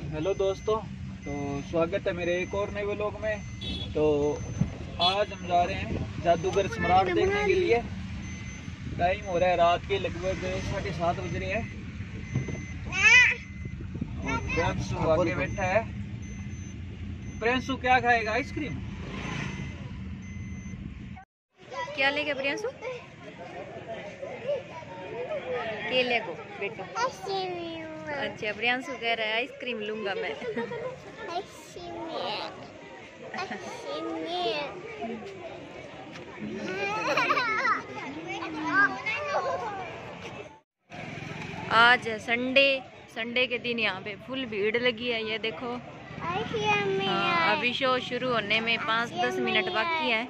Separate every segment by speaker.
Speaker 1: Hello दोस्तों, तो स्वागत है मेरे एक और नए व्लॉग में। तो आज हम जा रहे हैं जादूगर सम्राट देखने के लिए। टाइम हो रहा है रात के लगभग 7:30 बज रहे हैं और प्रियांशु आगे बैठा है। प्रियांशु क्या खाएगा? आइसक्रीम।
Speaker 2: क्या लेगा प्रियांशु? केले को बेटा। अच्छा, प्रियांशु कह रहा है आइसक्रीम लूंगा मैं। आज है संडे के दिन यहाँ पे फुल भीड़ लगी है। ये देखो, हाँ, अभी शो शुरू होने में 5-10 मिनट बाकी है।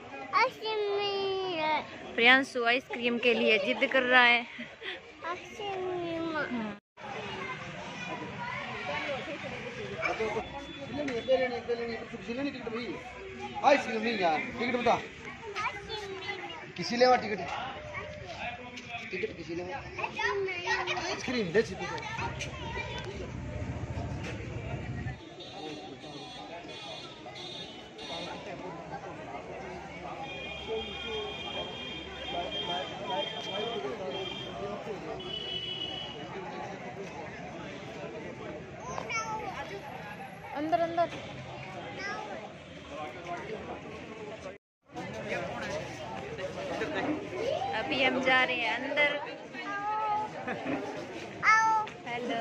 Speaker 2: प्रियांशु आइसक्रीम के लिए जिद कर रहा है।
Speaker 3: आइसक्रीम नहीं यार, टिकट बता। किसी लेवा टिकट किसी लेवा आइसक्रीम दे सकते हो।
Speaker 2: अंदर अंदर अभी हम जा रहे हैं अंदर। हेलो,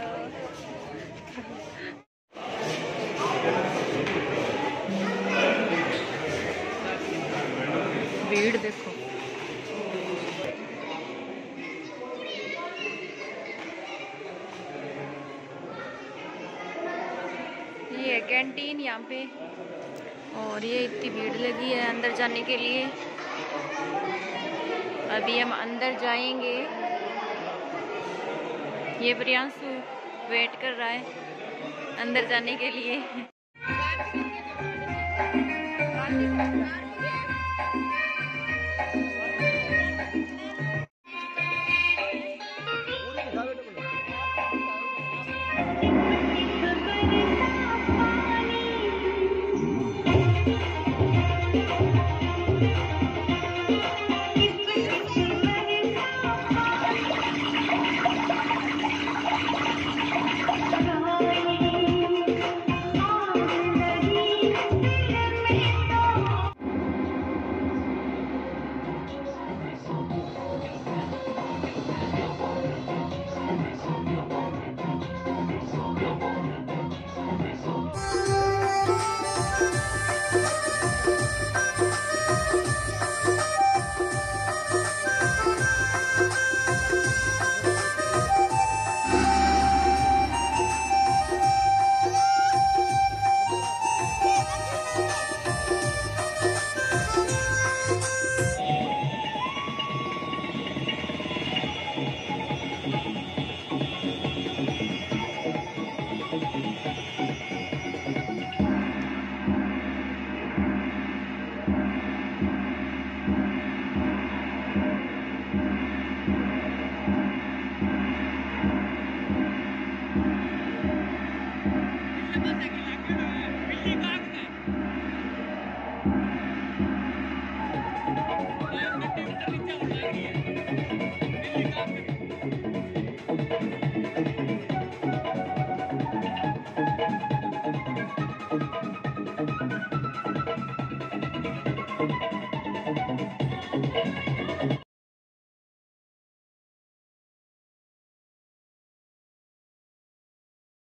Speaker 2: भीड़ देखो। ये है कैंटीन यहाँ पे, और ये इतनी भीड़ लगी है अंदर जाने के लिए। अभी हम अंदर जाएंगे। ये प्रियांशु वेट कर रहा है अंदर जाने के लिए।